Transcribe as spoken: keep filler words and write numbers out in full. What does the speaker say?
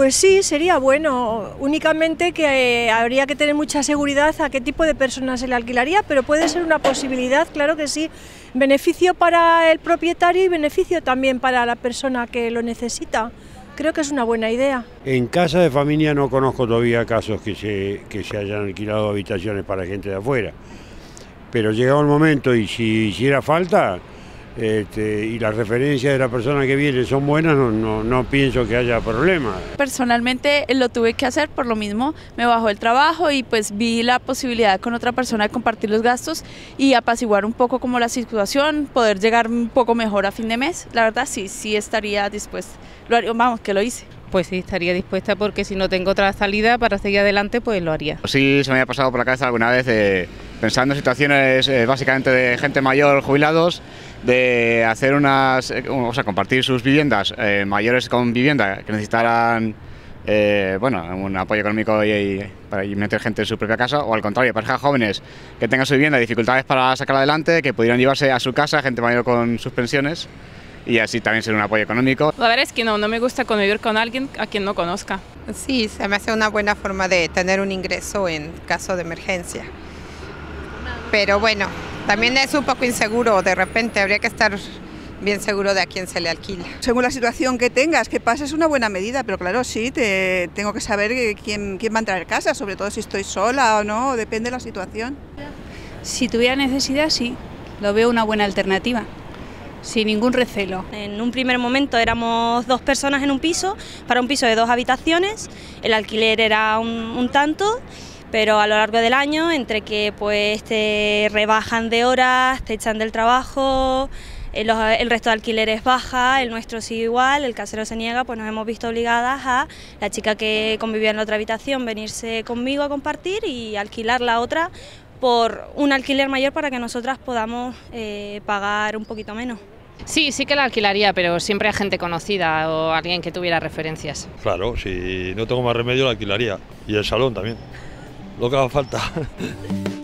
Pues sí, sería bueno, únicamente que eh, habría que tener mucha seguridad a qué tipo de personas se le alquilaría, pero puede ser una posibilidad, claro que sí, beneficio para el propietario y beneficio también para la persona que lo necesita. Creo que es una buena idea. En casa de familia no conozco todavía casos que se, que se hayan alquilado habitaciones para gente de afuera, pero llegado el momento y si hiciera falta, Este, y las referencias de la persona que viene son buenas, no, no, no pienso que haya problema. Personalmente lo tuve que hacer por lo mismo, me bajó el trabajo y pues vi la posibilidad con otra persona de compartir los gastos y apaciguar un poco como la situación, poder llegar un poco mejor a fin de mes. La verdad sí, sí estaría dispuesta, lo haría, vamos, que lo hice. Pues sí, estaría dispuesta porque si no tengo otra salida para seguir adelante, pues lo haría. Sí, se me había pasado por la cabeza alguna vez eh, pensando en situaciones eh, básicamente de gente mayor, jubilados, de hacer unas, eh, o sea, compartir sus viviendas, eh, mayores con vivienda que necesitaran eh, bueno, un apoyo económico y, y para y meter gente en su propia casa, o al contrario, parejas jóvenes que tengan su vivienda, dificultades para sacarla adelante, que pudieran llevarse a su casa, gente mayor con sus pensiones, y así también ser un apoyo económico. La verdad es que no, no me gusta convivir con alguien a quien no conozca. Sí, se me hace una buena forma de tener un ingreso en caso de emergencia. Pero bueno, también es un poco inseguro, de repente habría que estar bien seguro de a quién se le alquila. Según la situación que tengas, que pases una buena medida, pero claro, sí, te, tengo que saber quién, quién va a entrar a casa, sobre todo si estoy sola o no, depende de la situación. Si tuviera necesidad, sí, lo veo una buena alternativa. Sin ningún recelo. En un primer momento éramos dos personas en un piso, para un piso de dos habitaciones, el alquiler era un, un tanto, pero a lo largo del año, entre que pues te rebajan de horas, te echan del trabajo, el, el resto de alquileres baja, el nuestro sigue igual, el casero se niega, pues nos hemos visto obligadas a la chica que convivía en la otra habitación venirse conmigo a compartir y alquilar la otra por un alquiler mayor para que nosotras podamos eh, pagar un poquito menos. Sí, sí que la alquilaría, pero siempre a gente conocida o alguien que tuviera referencias. Claro, si no tengo más remedio la alquilaría, y el salón también, lo que haga falta.